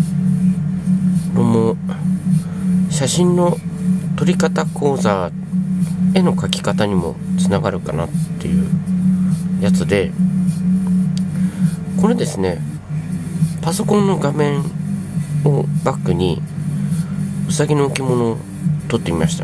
これも写真の撮り方講座、絵の描き方にもつながるかなっていうやつで、これですね、パソコンの画面をバックにうさぎの置物を撮ってみました。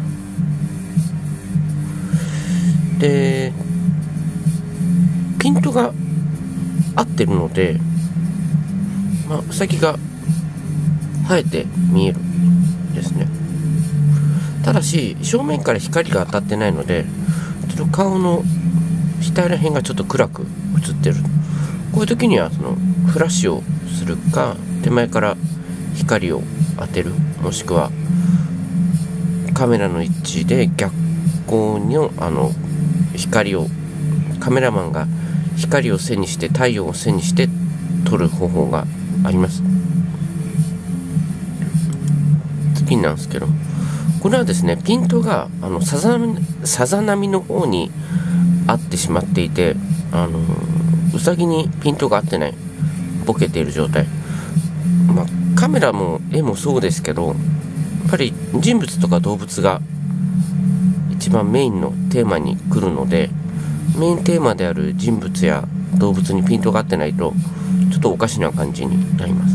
で、ピントが合ってるので、うさぎが生えて見えるですね。ただし正面から光が当たってないので、ちょっと顔の額ら辺がちょっと暗く映ってる。こういう時にはそのフラッシュをするか、手前から光を当てる、もしくはカメラの位置で逆光の光を、カメラマンが光を背にして、太陽を背にして撮る方法があります。次なんですけど、これはですね、ピントがさざ波の方に合ってしまっていて、うさぎにピントが合ってない、ボケている状態。カメラも絵もそうですけど、やっぱり人物とか動物が一番メインのテーマに来るので、メインテーマである人物や動物にピントが合ってないとちょっとおかしな感じになります。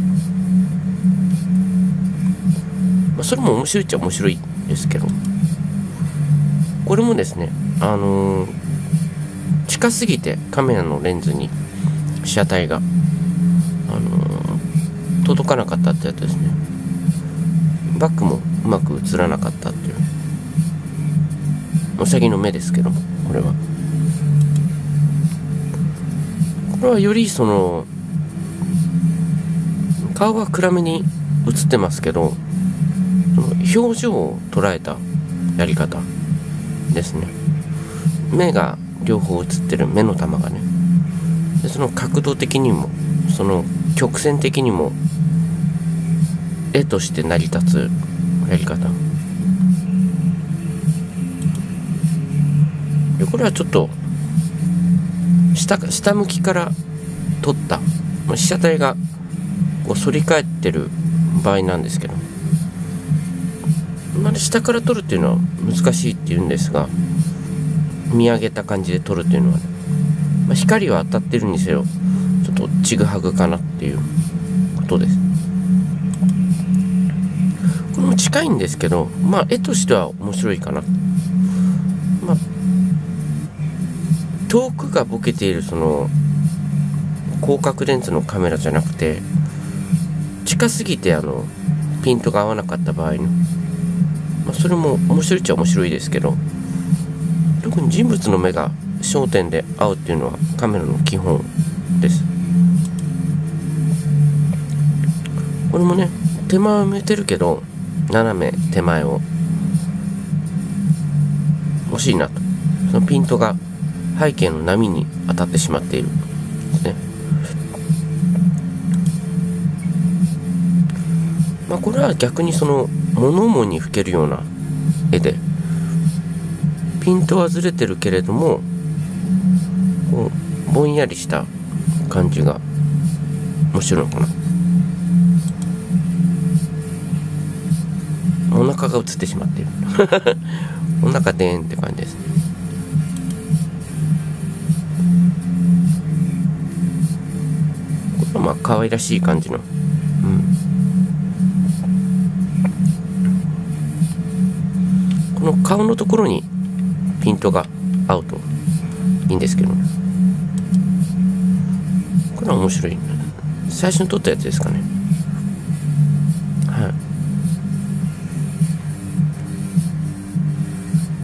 それも面白いっちゃ面白いですけど、これもですね、近すぎてカメラのレンズに被写体が、届かなかったってやつですね。バックもうまく映らなかったっていう、うさぎの目ですけど、これはよりその顔は暗めに映ってますけど、表情を捉えたやり方ですね。目が両方映ってる、目の玉がね。でその角度的にも、その曲線的にも絵として成り立つやり方で、これはちょっと下向きから撮った被写体がこう反り返ってる場合なんですけど、下から撮るっていうのは難しいっていうんですが、見上げた感じで撮るっていうのはね、光は当たってるにせよちょっとちぐはぐかなっていうことです。これも近いんですけど、絵としては面白いかな。遠くがボケているその広角レンズのカメラじゃなくて、近すぎてピントが合わなかった場合の、それも面白いっちゃ面白いですけど、特に人物の目が焦点で合うっていうのはカメラの基本です。これもね、手前を向いてるけど斜め手前を惜しいなと、そのピントが背景の波に当たってしまっているですね。これは逆にその物思いにふけるような絵で、ピントはずれてるけれどもこうぼんやりした感じが面白いのかな。お腹が映ってしまっているお腹でーんって感じですね。これは可愛らしい感じの、この顔のところにピントが合うといいんですけどね。これは面白い。最初に撮ったやつですかね。